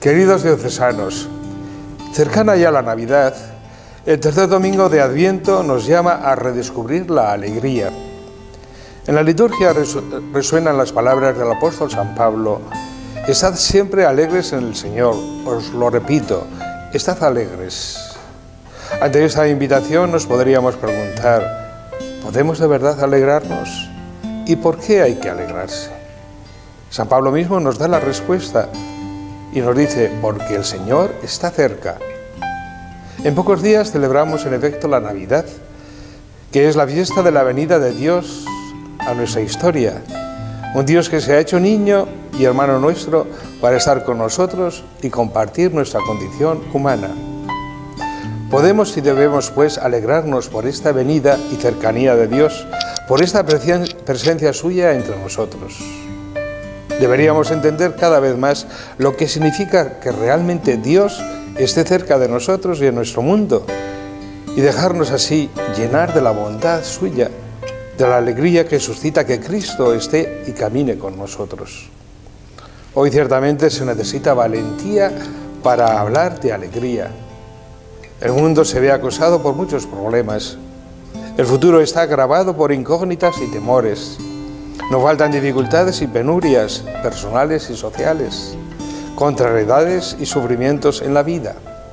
Queridos diocesanos, cercana ya la Navidad, el tercer domingo de Adviento nos llama a redescubrir la alegría. En la liturgia resuenan las palabras del apóstol San Pablo: estad siempre alegres en el Señor, os lo repito, estad alegres. Ante esta invitación nos podríamos preguntar: ¿podemos de verdad alegrarnos? ¿Y por qué hay que alegrarse? San Pablo mismo nos da la respuesta y nos dice: porque el Señor está cerca. En pocos días celebramos en efecto la Navidad, que es la fiesta de la venida de Dios a nuestra historia. Un Dios que se ha hecho niño y hermano nuestro para estar con nosotros y compartir nuestra condición humana. Podemos y debemos, pues, alegrarnos por esta venida y cercanía de Dios, por esta presencia suya entre nosotros. Deberíamos entender cada vez más lo que significa que realmente Dios esté cerca de nosotros y en nuestro mundo, y dejarnos así llenar de la bondad suya, de la alegría que suscita que Cristo esté y camine con nosotros. Hoy ciertamente se necesita valentía para hablar de alegría. El mundo se ve acosado por muchos problemas. El futuro está agravado por incógnitas y temores. No faltan dificultades y penurias personales y sociales, contrariedades y sufrimientos en la vida.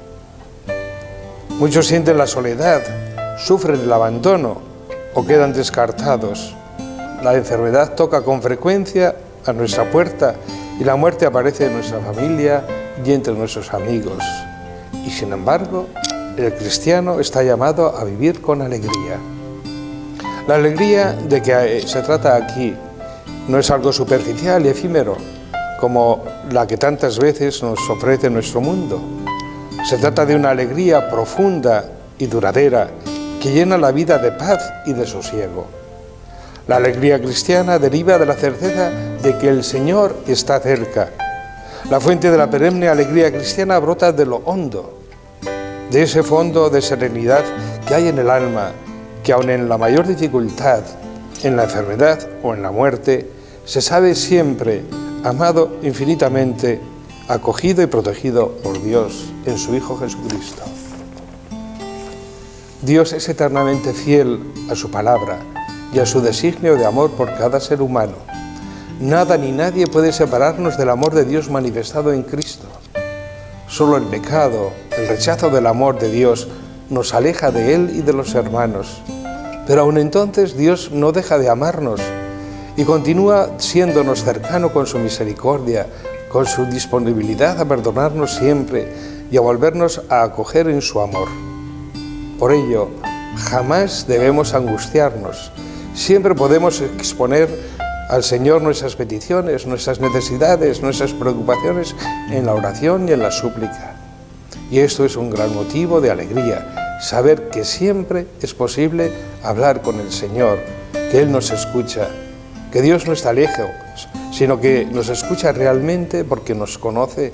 Muchos sienten la soledad, sufren el abandono o quedan descartados. La enfermedad toca con frecuencia a nuestra puerta y la muerte aparece en nuestra familia y entre nuestros amigos. Y sin embargo, el cristiano está llamado a vivir con alegría. La alegría de que se trata aquí no es algo superficial y efímero, como la que tantas veces nos ofrece nuestro mundo. Se trata de una alegría profunda y duradera que llena la vida de paz y de sosiego. La alegría cristiana deriva de la certeza de que el Señor está cerca. La fuente de la perenne alegría cristiana brota de lo hondo, de ese fondo de serenidad que hay en el alma, que aun en la mayor dificultad, en la enfermedad o en la muerte, se sabe siempre amado infinitamente, acogido y protegido por Dios en su Hijo Jesucristo. Dios es eternamente fiel a su palabra y a su designio de amor por cada ser humano. Nada ni nadie puede separarnos del amor de Dios manifestado en Cristo. Solo el pecado, el rechazo del amor de Dios, nos aleja de Él y de los hermanos. Pero aun entonces Dios no deja de amarnos y continúa siéndonos cercano con su misericordia, con su disponibilidad a perdonarnos siempre y a volvernos a acoger en su amor. Por ello, jamás debemos angustiarnos. Siempre podemos exponer al Señor nuestras peticiones, nuestras necesidades, nuestras preocupaciones en la oración y en la súplica. Y esto es un gran motivo de alegría, saber que siempre es posible hablar con el Señor, que Él nos escucha, que Dios no está lejos, sino que nos escucha realmente porque nos conoce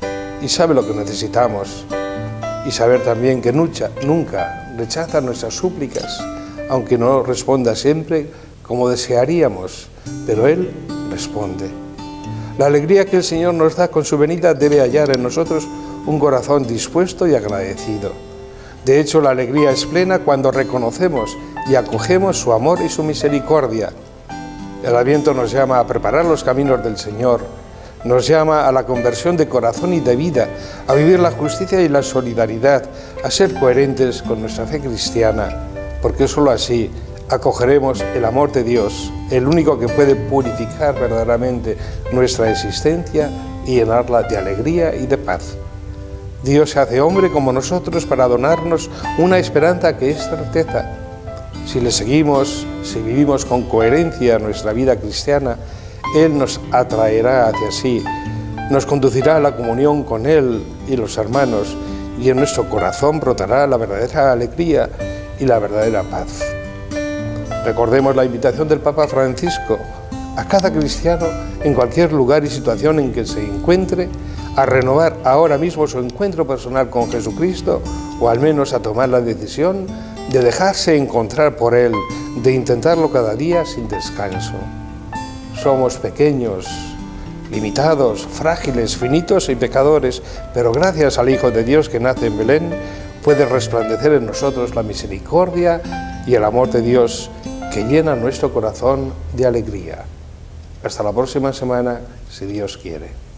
y sabe lo que necesitamos. Y saber también que nunca rechaza nuestras súplicas, aunque no responda siempre como desearíamos, pero Él responde. La alegría que el Señor nos da con su venida debe hallar en nosotros un corazón dispuesto y agradecido. De hecho, la alegría es plena cuando reconocemos y acogemos su amor y su misericordia. El Adviento nos llama a preparar los caminos del Señor, nos llama a la conversión de corazón y de vida, a vivir la justicia y la solidaridad, a ser coherentes con nuestra fe cristiana, porque sólo así acogeremos el amor de Dios, el único que puede purificar verdaderamente nuestra existencia y llenarla de alegría y de paz. Dios se hace hombre como nosotros para donarnos una esperanza que es certeza. Si le seguimos, si vivimos con coherencia nuestra vida cristiana, Él nos atraerá hacia sí, nos conducirá a la comunión con Él y los hermanos, y en nuestro corazón brotará la verdadera alegría y la verdadera paz. Recordemos la invitación del Papa Francisco a cada cristiano, en cualquier lugar y situación en que se encuentre, a renovar ahora mismo su encuentro personal con Jesucristo, o al menos a tomar la decisión de dejarse encontrar por Él, de intentarlo cada día sin descanso. Somos pequeños, limitados, frágiles, finitos y pecadores, pero gracias al Hijo de Dios que nace en Belén, puede resplandecer en nosotros la misericordia y el amor de Dios que llena nuestro corazón de alegría. Hasta la próxima semana, si Dios quiere.